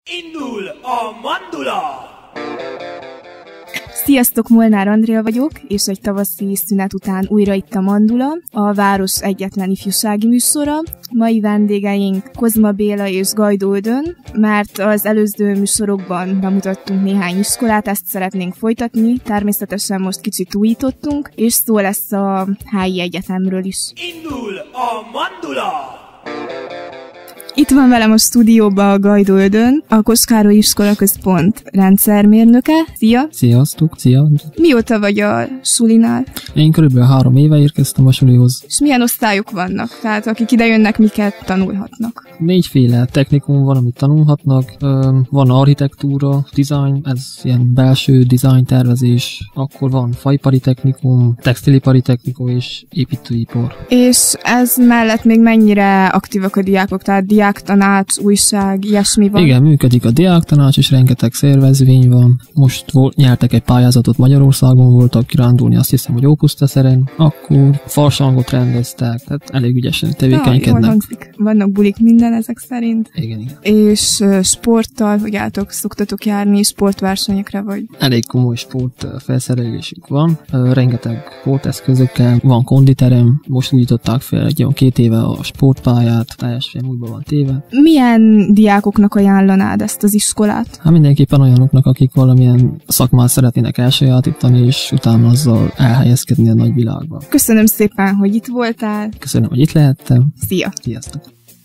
Indul a mandula! Sziasztok, Molnár Andrea vagyok, és egy tavaszi szünet után újra itt a Mandula, a város egyetlen ifjúsági műsora. Mai vendégeink Kozma Béla és Gajdó Ödön, mert az előző műsorokban bemutattunk néhány iskolát, ezt szeretnénk folytatni, természetesen most kicsit újítottunk, és szó lesz a HI Egyetemről is. Indul a mandula! Itt van velem a stúdióban a Gajdó Ödön, a Koskároly Iskolaközpont rendszermérnöke. Szia! Sziasztok! Szia! Mióta vagy a sulinál? Én körülbelül 3 éve érkeztem a sulihoz. És milyen osztályok vannak? Tehát akik idejönnek, miket tanulhatnak? 4 technikum van, amit tanulhatnak. Van architektúra, design, ez ilyen belső design tervezés. Akkor van faipari technikum, textilipari technikum és építőipar. És ez mellett még mennyire aktívak a diákok? Tehát diáktanács, újság, ilyesmi van? Igen, működik a diáktanács, és rengeteg szervezvény van. Most nyertek egy pályázatot Magyarországon, voltak kirándulni, azt hiszem, hogy Ópusztaszeren. Akkor farsangot rendeztek, tehát elég ügyesen tevékenykednek. Jól hangzik. Vannak bulik minden ezek szerint. Igen. És sporttal, hogy szoktatok járni sportversenyekre, vagy? Elég komoly sportfelszerelésük van. Rengeteg sporteszközökkel, van konditerem, most újították fel egy olyan 2 éve a sportpályát, teljesen újban van téve. Milyen diákoknak ajánlanád ezt az iskolát? Hát mindenképpen olyanoknak, akik valamilyen szakmát szeretnének elsajátítani, és utána azzal elhelyezkedni a nagyvilágban. Köszönöm szépen, hogy itt voltál. Köszönöm, hogy itt lehettem. Szia! Sziasztok!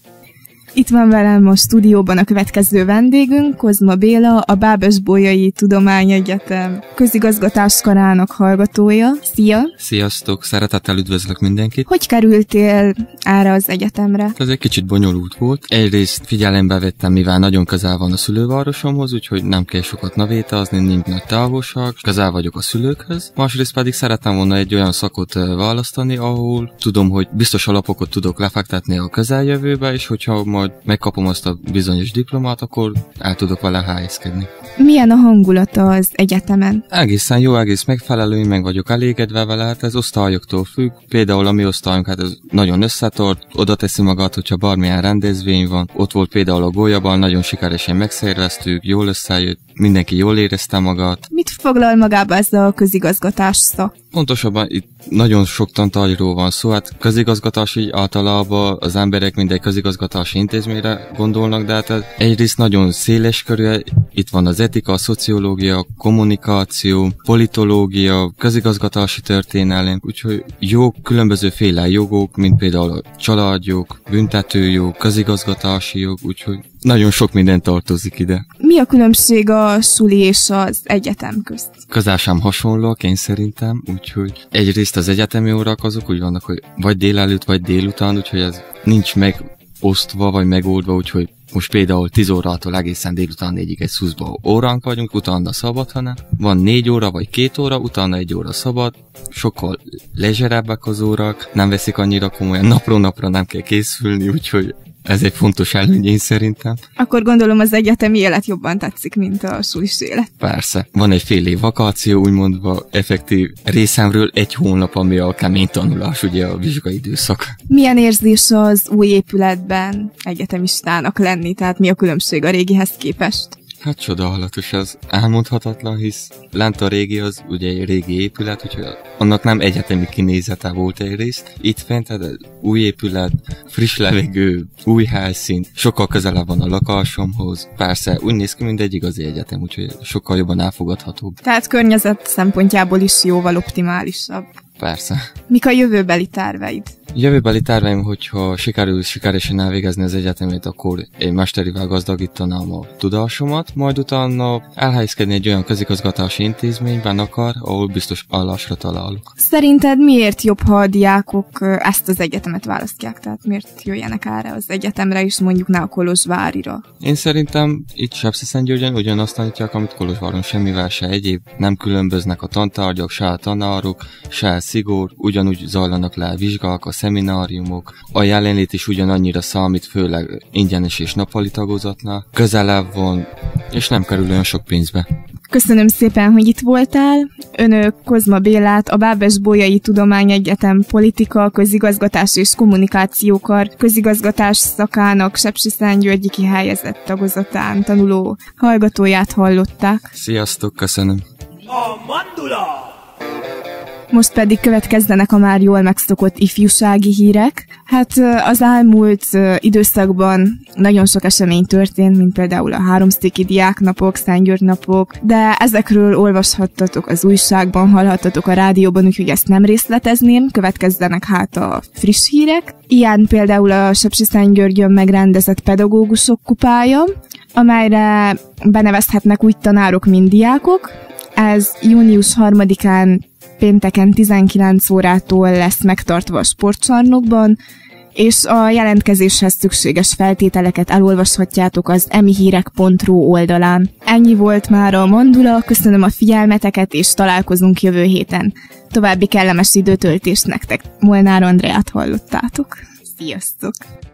Itt van velem a stúdióban a következő vendégünk, Kozma Béla, a Bábes-Bolyai Tudományegyetem közigazgatáskarának hallgatója. Szia! Sziasztok! Szeretettel üdvözlök mindenkit! Hogy kerültél erre az egyetemre? Ez egy kicsit bonyolult volt. Egyrészt figyelembe vettem, mivel nagyon közel van a szülővárosomhoz, úgyhogy nem kell sokat navétázni, nincs nagy távolság, közel vagyok a szülőkhöz. Másrészt pedig szerettem volna egy olyan szakot választani, ahol tudom, hogy biztos alapokat tudok lefektetni a közeljövőbe, és hogyha majd megkapom azt a bizonyos diplomát, akkor el tudok vele helyezkedni. Milyen a hangulata az egyetemen? Egészen jó, egész megfelelő, meg vagyok elégedve vele, hát ez osztályoktól függ. Például a mi osztályunk, hát ez nagyon összetart, oda teszi magát, hogyha bármilyen rendezvény van. Ott volt például a Gólyabal, nagyon sikeresen megszerveztük, jól összejött, mindenki jól érezte magát. Mit foglal magába ez a közigazgatás szak? Pontosabban itt nagyon sok tantárgyról van szó, hát közigazgatás így általában az emberek mindegy közigazgatási intézményre gondolnak, de hát egyrészt nagyon széles körű, itt van az etika, a szociológia, kommunikáció, politológia, közigazgatási történelem, úgyhogy jog, különbözőféle jogok, mint például a családjog, büntetőjog, közigazgatási jog, úgyhogy nagyon sok minden tartozik ide. Mi a különbség a suli és az egyetem közt? Közel sem hasonlóak, én szerintem, úgyhogy egyrészt az egyetemi órák azok úgy vannak, hogy vagy délelőtt, vagy délután, úgyhogy ez nincs megosztva, vagy megoldva, úgyhogy most például 10 órától egészen délután 4-ig egy szuszba óránk vagyunk, utána szabad, hanem van 4 óra vagy 2 óra, utána 1 óra szabad, sokkal lezserebbek az órák, nem veszik annyira komolyan, napról napra nem kell készülni, úgyhogy ez egy fontos előny, én szerintem. Akkor gondolom az egyetemi élet jobban tetszik, mint a sulis élet. Persze. Van egy fél év vakáció, úgymondva effektív részemről 1 hónap, ami a kemény tanulás, ugye a vizsgai időszak. Milyen érzés az új épületben egyetemistának lenni? Tehát mi a különbség a régihez képest? Hát csodálatos, ez elmondhatatlan, hisz lent a régi az ugye egy régi épület, úgyhogy annak nem egyetemi kinézete volt egyrészt. Itt fent, hát új épület, friss levegő, új helyszín, sokkal közelebb van a lakásomhoz. Persze, úgy néz ki, mint egy igazi egyetem, úgyhogy sokkal jobban elfogadhatóbb. Tehát környezet szempontjából is jóval optimálisabb. Persze. Mik a jövőbeli terveid? Jövőbeli terveim, hogyha sikerül sikeresen elvégezni az egyetemét, akkor egy mesterivel gazdagítanám a tudásomat, majd utána elhelyezkedni egy olyan közigazgatási intézményben akar, ahol biztos állásra találok. Szerinted miért jobb, ha a diákok ezt az egyetemet választják? Tehát miért jöjjenek erre az egyetemre, és mondjuk ne a Kolozsvárira? Én szerintem itt Sepsiszentgyörgyön ugyanazt tanítják, amit Kolozsváron, semmivel se egyéb, nem különböznek a tantárgyak, se a tanárok, se a szigor, ugyanúgy zajlanak le a vizsgák, a szemináriumok, a jelenlét is ugyanannyira számít, főleg ingyenes és nappali tagozatnál, közelebb van, és nem kerül olyan sok pénzbe. Köszönöm szépen, hogy itt voltál. Önök Kozma Bélát, a Bábes-Bolyai Tudományegyetem politika, közigazgatás és kommunikációkar közigazgatás szakának Sepsiszentgyörgyi kihelyezett tagozatán tanuló hallgatóját hallották. Sziasztok, köszönöm. A mandula! Most pedig következzenek a már jól megszokott ifjúsági hírek. Hát az elmúlt időszakban nagyon sok esemény történt, mint például a háromszéki diáknapok, Szentgyörgy napok, de ezekről olvashattatok az újságban, hallhattatok a rádióban, úgyhogy ezt nem részletezném, következzenek hát a friss hírek. Ilyen például a Sepsiszentgyörgyön megrendezett pedagógusok kupája, amelyre benevezhetnek úgy tanárok, mint diákok. Ez június 3-án pénteken 19 órától lesz megtartva a sportcsarnokban, és a jelentkezéshez szükséges feltételeket elolvashatjátok az emihírek.ru oldalán. Ennyi volt már a mandula, köszönöm a figyelmeteket, és találkozunk jövő héten. További kellemes időtöltést nektek. Molnár Andreát hallottátok. Sziasztok!